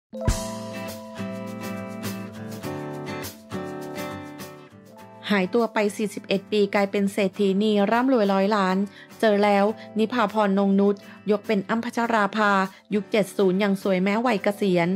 หายตัวไป 41 ปีกลายเป็นเศรษฐีนีร่ำรวยร้อยล้าน เจอแล้วนิพาพร นงนุชยกเป็นอ้ำพัชราภา ยุค 70 ยังสวยแม้วัยเกษียณ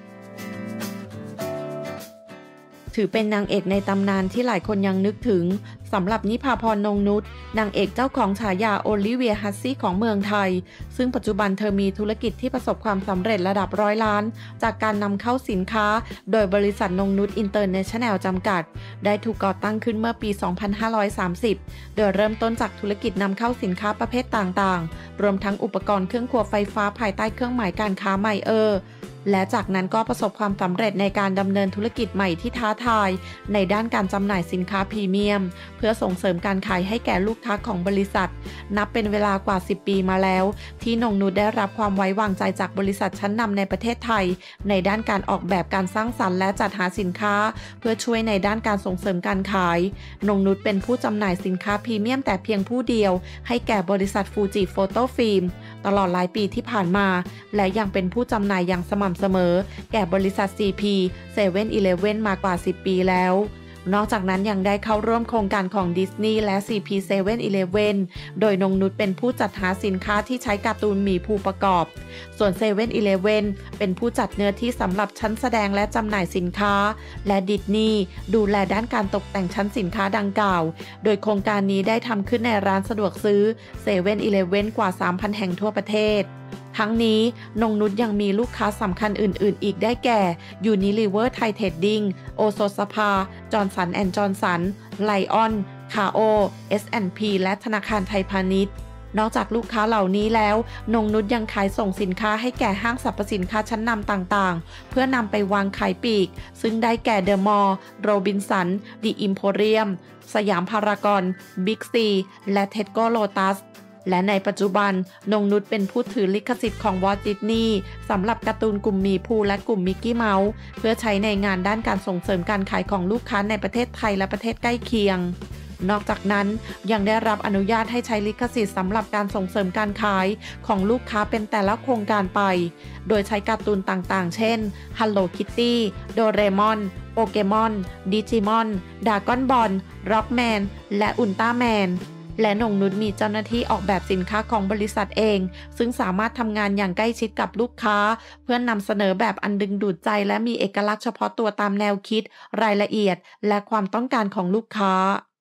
ถือเป็นนางเอกในตำนานที่หลายคนยังนึกถึงสำหรับนิพาพร นงนุชนางเอกเจ้าของฉายาโอลิเวียฮัสซี่ของเมืองไทยซึ่งปัจจุบันเธอมีธุรกิจที่ประสบความสำเร็จระดับร้อยล้านจากการนำเข้าสินค้าโดยบริษัทนงนุชอินเตอร์เนชั่นแนลจำกัดได้ถูกก่อตั้งขึ้นเมื่อปี 2530 โดยเริ่มต้นจากธุรกิจนำเข้าสินค้าประเภทต่างๆรวมทั้งอุปกรณ์เครื่องครัวไฟฟ้าภายใต้เครื่องหมายการค้าไมเออร์และจากนั้นก็ประสบความสำเร็จในการดำเนินธุรกิจใหม่ที่ท้าทายในด้านการจำหน่ายสินค้าพรีเมียมเพื่อส่งเสริมการขายให้แก่ลูกค้าของบริษัทนับเป็นเวลากว่า 10 ปีมาแล้วที่นงนุชได้รับความไว้วางใจจากบริษัทชั้นนำในประเทศไทยในด้านการออกแบบการสร้างสรรค์และจัดหาสินค้าเพื่อช่วยในด้านการส่งเสริมการขายนงนุชเป็นผู้จำหน่ายสินค้าพรีเมียมแต่เพียงผู้เดียวให้แก่บริษัทฟูจิโฟโต้ฟิล์มตลอดหลายปีที่ผ่านมาและยังเป็นผู้จำหน่ายอย่างสม่ำเสมอแก่บริษัท CP 7-Eleven มากว่า 10 ปีแล้วนอกจากนั้นยังได้เข้าร่วมโครงการของดิสนีย์และ CP 7-Eleven โดยนงนุชเป็นผู้จัดหาสินค้าที่ใช้การ์ตูนหมีภูประกอบส่วน 7-Eleven เป็นผู้จัดเนื้อที่สำหรับชั้นแสดงและจำหน่ายสินค้าและดิสนีย์ดูแลด้านการตกแต่งชั้นสินค้าดังกล่าวโดยโครงการนี้ได้ทำขึ้นในร้านสะดวกซื้อ 7-Eleven กว่า 3,000 แห่งทั่วประเทศทั้งนี้นงนุชยังมีลูกค้าสำคัญอื่นๆอีกได้แก่ Unilever Thai Trading โอโซสภา จอห์นสัน& จอห์นสัน ไลออน คาโอ S&P และธนาคารไทยพาณิชย์นอกจากลูกค้าเหล่านี้แล้วนงนุชยังขายส่งสินค้าให้แก่ห้างสรรพสินค้าชั้นนำต่างๆเพื่อนำไปวางขายปลีกซึ่งได้แก่เดอะมอลล์ โรบินสัน ดิอิมโพเรียม สยามพารากอน บิ๊กซี และเท็ดโกโลตัสและในปัจจุบันนงนุชเป็นผู้ถือลิขสิทธิ์ของวอลต์ดิสนีย์สำหรับการ์ตูนกลุ่มหมีภูและกลุ่มมิกกี้เมาส์เพื่อใช้ในงานด้านการส่งเสริมการขายของลูกค้าในประเทศไทยและประเทศใกล้เคียงนอกจากนั้นยังได้รับอนุญาตให้ใช้ลิขสิทธิ์สำหรับการส่งเสริมการขายของลูกค้าเป็นแต่ละโครงการไปโดยใช้การ์ตูนต่างๆเช่น Hello Kitty โดเรมอน โปเกมอน ดิจิมอน ดราก้อนบอล ร็อกแมน และอุลตร้าแมนและนงนุชมีเจ้าหน้าที่ออกแบบสินค้าของบริษัทเองซึ่งสามารถทำงานอย่างใกล้ชิดกับลูกค้าเพื่อนำเสนอแบบอันดึงดูดใจและมีเอกลักษณ์เฉพาะตัวตามแนวคิดรายละเอียดและความต้องการของลูกค้า